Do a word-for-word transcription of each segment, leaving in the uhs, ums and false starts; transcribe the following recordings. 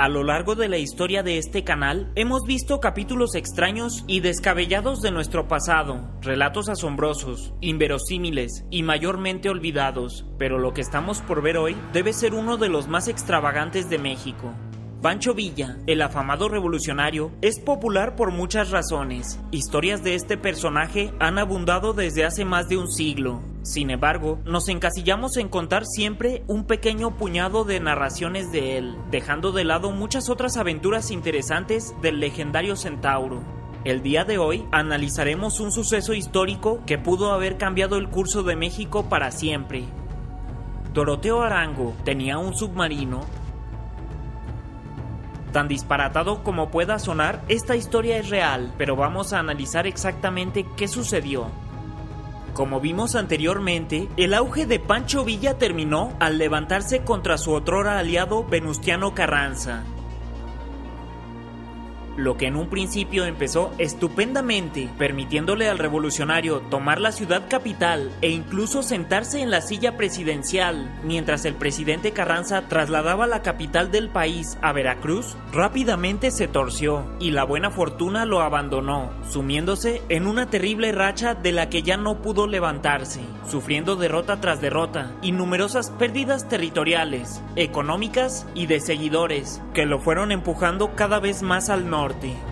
A lo largo de la historia de este canal, hemos visto capítulos extraños y descabellados de nuestro pasado, relatos asombrosos, inverosímiles y mayormente olvidados, pero lo que estamos por ver hoy debe ser uno de los más extravagantes de México. Pancho Villa, el afamado revolucionario, es popular por muchas razones. Historias de este personaje han abundado desde hace más de un siglo. Sin embargo, nos encasillamos en contar siempre un pequeño puñado de narraciones de él, dejando de lado muchas otras aventuras interesantes del legendario centauro. El día de hoy analizaremos un suceso histórico que pudo haber cambiado el curso de México para siempre. Doroteo Arango tenía un submarino. Tan disparatado como pueda sonar, esta historia es real, pero vamos a analizar exactamente qué sucedió. Como vimos anteriormente, el auge de Pancho Villa terminó al levantarse contra su otrora aliado Venustiano Carranza. Lo que en un principio empezó estupendamente, permitiéndole al revolucionario tomar la ciudad capital e incluso sentarse en la silla presidencial, mientras el presidente Carranza trasladaba la capital del país a Veracruz, rápidamente se torció y la buena fortuna lo abandonó, sumiéndose en una terrible racha de la que ya no pudo levantarse, sufriendo derrota tras derrota y numerosas pérdidas territoriales, económicas y de seguidores, que lo fueron empujando cada vez más al norte.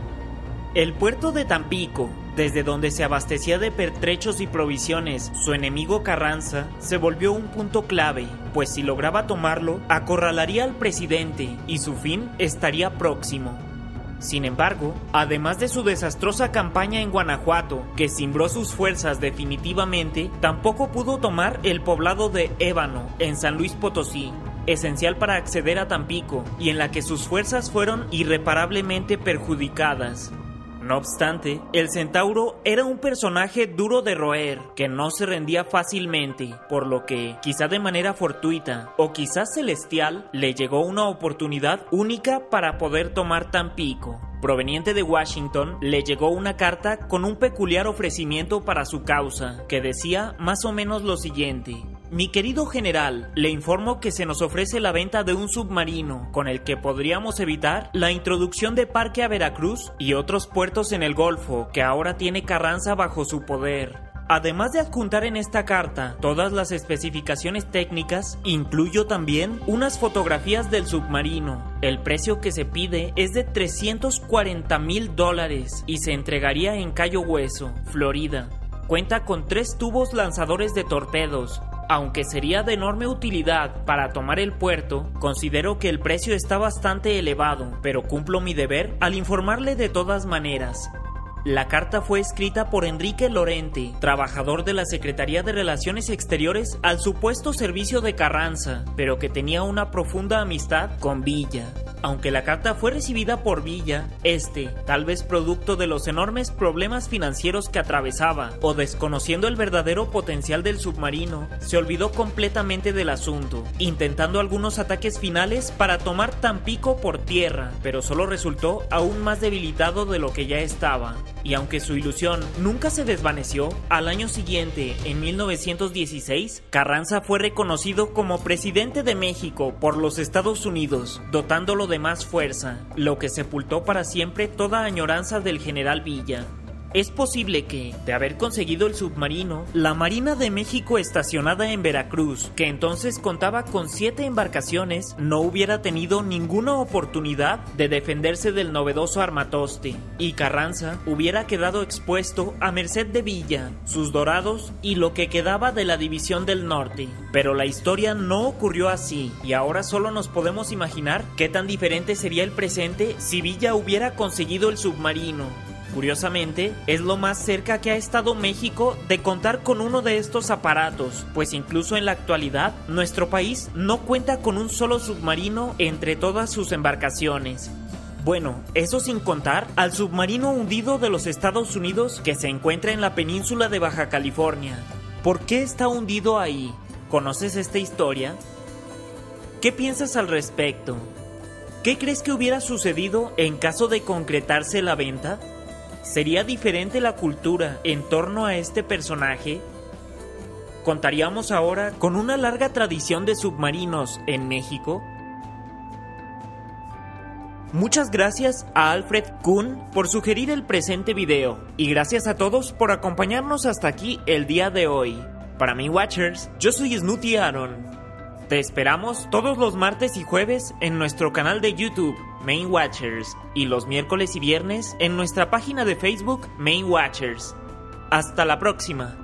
El puerto de Tampico, desde donde se abastecía de pertrechos y provisiones su enemigo Carranza, se volvió un punto clave, pues si lograba tomarlo, acorralaría al presidente y su fin estaría próximo. Sin embargo, además de su desastrosa campaña en Guanajuato, que cimbró sus fuerzas definitivamente, tampoco pudo tomar el poblado de Ébano, en San Luis Potosí, esencial para acceder a Tampico, y en la que sus fuerzas fueron irreparablemente perjudicadas. No obstante, el centauro era un personaje duro de roer, que no se rendía fácilmente, por lo que, quizá de manera fortuita, o quizás celestial, le llegó una oportunidad única para poder tomar Tampico. Proveniente de Washington, le llegó una carta con un peculiar ofrecimiento para su causa, que decía más o menos lo siguiente: mi querido general, le informo que se nos ofrece la venta de un submarino, con el que podríamos evitar la introducción de Parque a Veracruz y otros puertos en el Golfo, que ahora tiene Carranza bajo su poder. Además de adjuntar en esta carta todas las especificaciones técnicas, incluyo también unas fotografías del submarino. El precio que se pide es de trescientos cuarenta mil dólares y se entregaría en Cayo Hueso, Florida. Cuenta con tres tubos lanzadores de torpedos. Aunque sería de enorme utilidad para tomar el puerto, considero que el precio está bastante elevado, pero cumplo mi deber al informarle de todas maneras. La carta fue escrita por Enrique Lorente, trabajador de la Secretaría de Relaciones Exteriores al supuesto servicio de Carranza, pero que tenía una profunda amistad con Villa. Aunque la carta fue recibida por Villa, este, tal vez producto de los enormes problemas financieros que atravesaba, o desconociendo el verdadero potencial del submarino, se olvidó completamente del asunto, intentando algunos ataques finales para tomar Tampico por tierra, pero solo resultó aún más debilitado de lo que ya estaba. Y aunque su ilusión nunca se desvaneció, al año siguiente, en mil novecientos dieciséis, Carranza fue reconocido como presidente de México por los Estados Unidos, dotándolo de más fuerza, lo que sepultó para siempre toda añoranza del general Villa. Es posible que, de haber conseguido el submarino, la Marina de México estacionada en Veracruz, que entonces contaba con siete embarcaciones, no hubiera tenido ninguna oportunidad de defenderse del novedoso armatoste, y Carranza hubiera quedado expuesto a merced de Villa, sus dorados y lo que quedaba de la División del Norte. Pero la historia no ocurrió así, y ahora solo nos podemos imaginar qué tan diferente sería el presente si Villa hubiera conseguido el submarino. Curiosamente, es lo más cerca que ha estado México de contar con uno de estos aparatos, pues incluso en la actualidad, nuestro país no cuenta con un solo submarino entre todas sus embarcaciones. Bueno, eso sin contar al submarino hundido de los Estados Unidos que se encuentra en la península de Baja California. ¿Por qué está hundido ahí? ¿Conoces esta historia? ¿Qué piensas al respecto? ¿Qué crees que hubiera sucedido en caso de concretarse la venta? ¿Sería diferente la cultura en torno a este personaje? ¿Contaríamos ahora con una larga tradición de submarinos en México? Muchas gracias a Alfred Kuhn por sugerir el presente video, y gracias a todos por acompañarnos hasta aquí el día de hoy. Para Main Watchers, yo soy Snooty Aaron. Te esperamos todos los martes y jueves en nuestro canal de YouTube, Main Watchers, y los miércoles y viernes en nuestra página de Facebook, Main Watchers. Hasta la próxima.